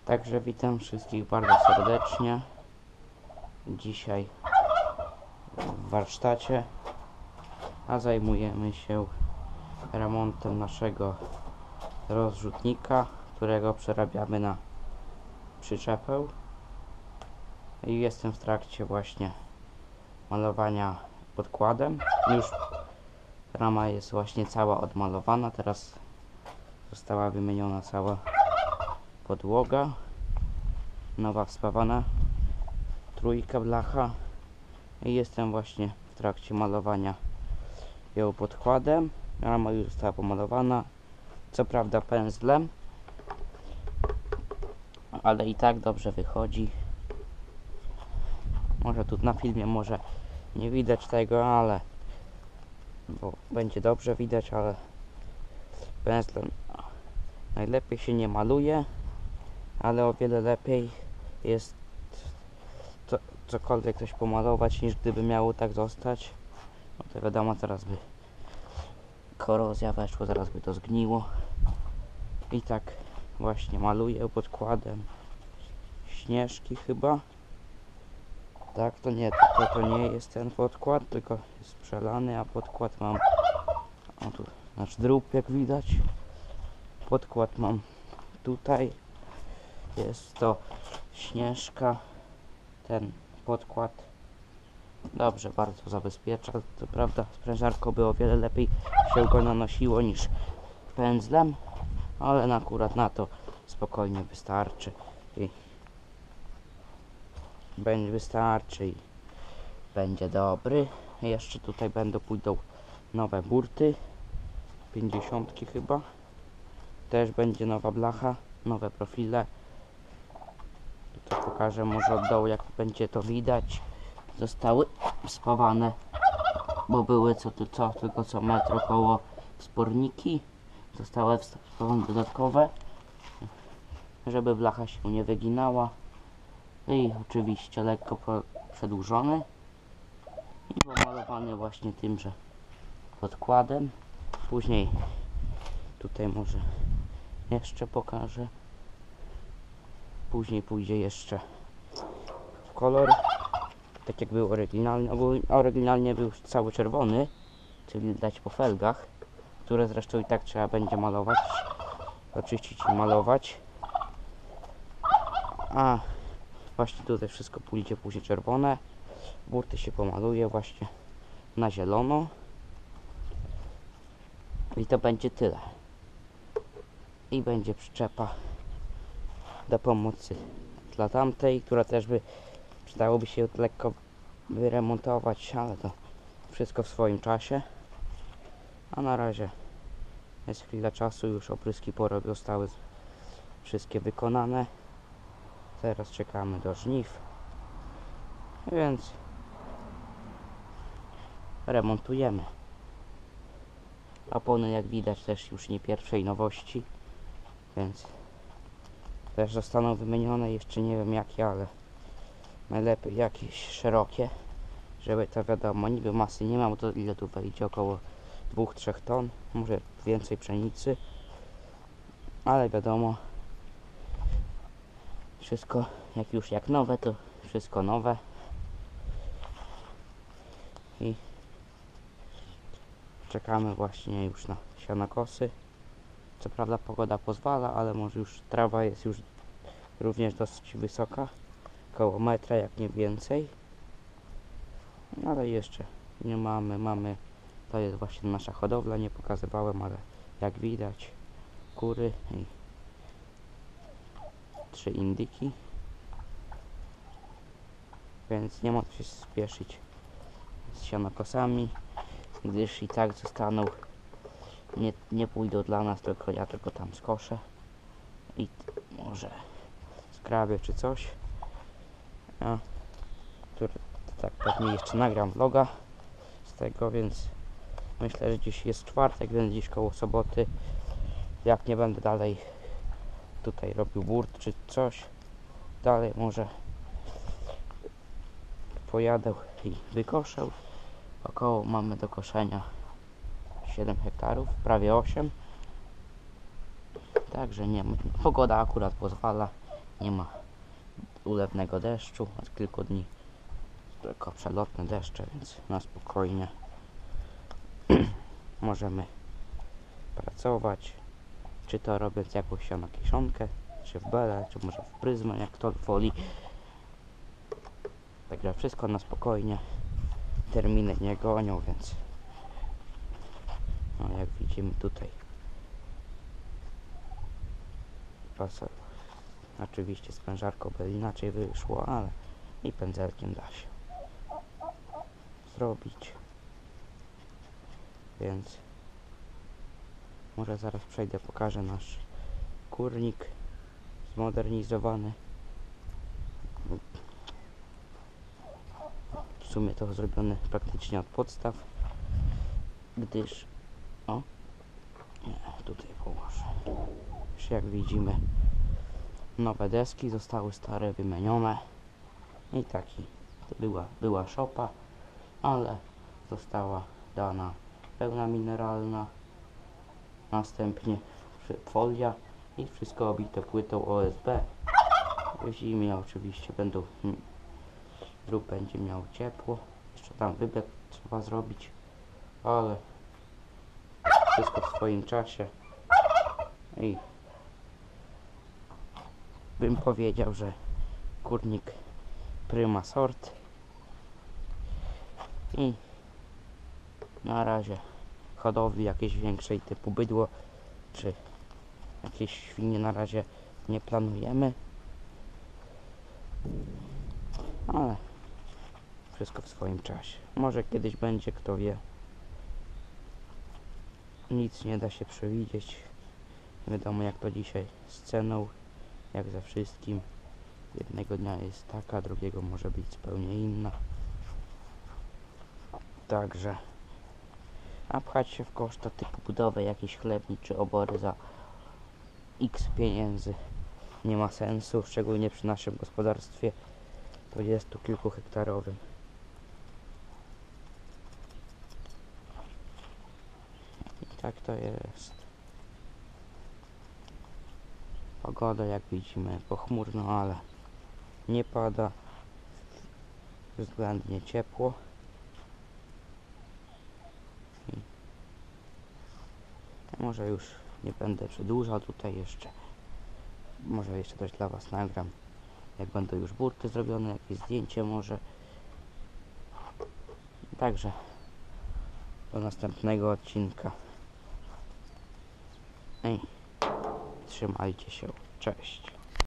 Także witam wszystkich bardzo serdecznie. Dzisiaj w warsztacie, a zajmujemy się remontem naszego rozrzutnika, którego przerabiamy na przyczepę. I jestem w trakcie właśnie malowania podkładem. Już rama jest właśnie cała odmalowana, teraz została wymieniona cała podłoga, nowa wspawana trójka blacha i jestem właśnie w trakcie malowania ją podkładem. Rama już została pomalowana, co prawda pędzlem, ale i tak dobrze wychodzi. Może tu na filmie może nie widać tego, ale bo będzie dobrze widać, ale pędzlem najlepiej się nie maluje, ale o wiele lepiej jest cokolwiek ktoś pomalować, niż gdyby miało tak zostać. No to wiadomo, teraz by korozja weszła, zaraz by to zgniło. I tak właśnie maluję podkładem Śnieżki chyba. Tak, to nie jest ten podkład, tylko jest przelany, a podkład mam, o tu, znaczy drób jak widać. Podkład mam tutaj. Jest to Śnieżka. Ten podkład dobrze bardzo zabezpiecza. To prawda, sprężarką by o wiele lepiej się go nanosiło niż pędzlem, ale akurat na to spokojnie wystarczy i będzie dobry. Jeszcze tutaj pójdą nowe burty 50 chyba. Też będzie nowa blacha, nowe profile. Tutaj pokażę może od dołu, jak będzie to widać. Zostały spawane, bo były tylko co metr około sporniki. Zostały spawane dodatkowe, żeby blacha się nie wyginała. I oczywiście lekko przedłużony i pomalowany właśnie tymże podkładem. Później tutaj może jeszcze pokażę. Później pójdzie jeszcze w kolor, tak jak był oryginalny. Oryginalnie był cały czerwony, czyli widać po felgach, które zresztą i tak trzeba będzie malować, oczyścić i malować. A właśnie tutaj wszystko pójdzie później czerwone. Burty się pomaluje właśnie na zielono. I to będzie tyle. I będzie przyczepa do pomocy dla tamtej, która też przydałoby się lekko wyremontować, ale to wszystko w swoim czasie. A na razie jest chwila czasu, już opryski zostały wszystkie wykonane. Teraz czekamy do żniw, więc remontujemy. Opony, jak widać, też już nie pierwszej nowości, więc też zostaną wymienione. Jeszcze nie wiem jakie, ale najlepiej jakieś szerokie, żeby to wiadomo, niby masy nie ma, bo to ile tu wejdzie, około 2-3 ton, może więcej pszenicy, ale wiadomo, wszystko jak nowe, to wszystko nowe. I czekamy właśnie już na sianokosy. Co prawda pogoda pozwala, ale może już trawa jest już również dosyć wysoka, koło metra, jak nie więcej. No ale jeszcze nie mamy, to jest właśnie nasza hodowla, nie pokazywałem, ale jak widać kury i 3 indyki, więc nie ma co się spieszyć z sianokosami, gdyż i tak zostaną, nie pójdą dla nas, tylko ja tylko tam skoszę i może skrabię czy coś. Tak pewnie jeszcze nagram vloga z tego, więc myślę, że dziś jest czwartek, więc dziś koło soboty, jak nie będę dalej tutaj robił burt czy coś dalej, może pojadę i wykoszę. Około mamy do koszenia 7 hektarów, prawie 8. Także nie, pogoda akurat pozwala, Nie ma ulewnego deszczu od kilku dni, tylko przelotne deszcze, więc na spokojnie możemy pracować, czy to robiąc jakąś kieszonkę, czy w belę, czy może w pryzmę, jak kto woli. Także wszystko na spokojnie, terminy nie gonią, więc no jak widzimy tutaj oczywiście sprężarką by inaczej wyszło, ale i pędzelkiem da się zrobić, więc może zaraz przejdę, pokażę nasz kurnik zmodernizowany. W sumie to zrobione praktycznie od podstaw, gdyż tutaj położę. Już jak widzimy, nowe deski zostały stare wymienione i była szopa, ale została dana pełna mineralna, następnie folia i wszystko obite płytą OSB. W zimie oczywiście drób będzie miał ciepło, jeszcze tam wybek trzeba zrobić, ale wszystko w swoim czasie i bym powiedział, że kurnik prima sort i na razie hodowli jakiejś większej typu bydło czy jakieś świnie na razie nie planujemy, ale wszystko w swoim czasie. Może kiedyś będzie, kto wie. Nic nie da się przewidzieć. Nie wiadomo jak to dzisiaj z ceną, jak ze wszystkim. Jednego dnia jest taka, drugiego może być zupełnie inna. Także a pchać się w koszta typu budowy jakiejś chlewni czy obory za x pieniędzy nie ma sensu, szczególnie przy naszym gospodarstwie 20 kilku hektarowym. I tak to jest. Pogoda jak widzimy pochmurno, ale nie pada, względnie ciepło. Może już nie będę przedłużał tutaj jeszcze. Może jeszcze coś dla Was nagram. Jak będą już burty zrobione, jakieś zdjęcie może. Także do następnego odcinka. Trzymajcie się. Cześć.